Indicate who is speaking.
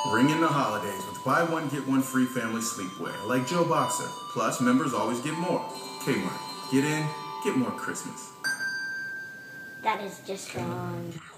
Speaker 1: Ring in the holidays with buy one, get one free family sleepwear, like Joe Boxer. Plus, members always get more. Kmart. Get in, get more Christmas.
Speaker 2: That is just wrong.